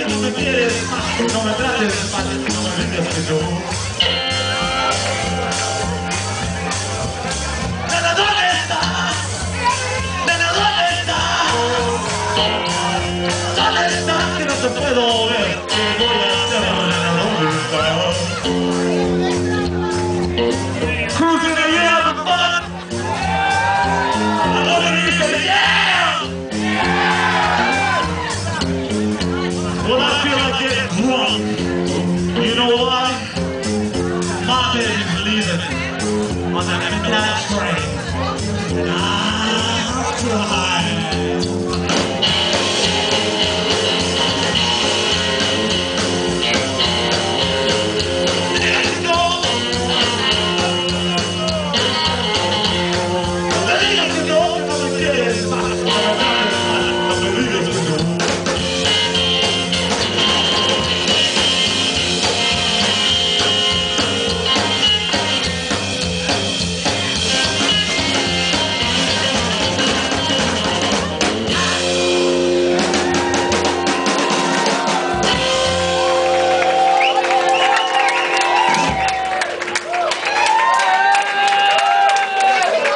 que no me quieres más, no me trates mal, no me vengas que yo. Nena, ¿dónde estás? Nena, ¿dónde estás? ¿Dónde estás? Que no te puedo ver. ¿Qué voy a hacer? Nena, ¿dónde estás? Cruising the air with fun. I know that you say yeah. Well, I feel like getting drunk. You know why? My baby's leaving on that midnight train. Ah, too high.